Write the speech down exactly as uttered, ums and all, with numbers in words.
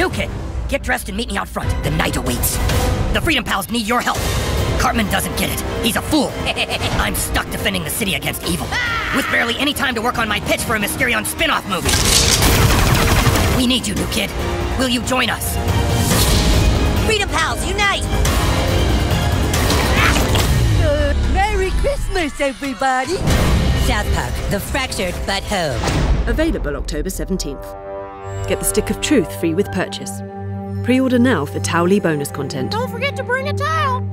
New Kid, get dressed and meet me out front. The night awaits. The Freedom Pals need your help. Cartman doesn't get it. He's a fool. I'm stuck defending the city against evil, with barely any time to work on my pitch for a Mysterion spin-off movie. We need you, New Kid. Will you join us? Freedom Pals, unite! Uh, Merry Christmas, everybody! South Park, the fractured but whole. Available October seventeenth. Get the Stick of Truth free with purchase. Pre-order now for Towley bonus content. Don't forget to bring a towel!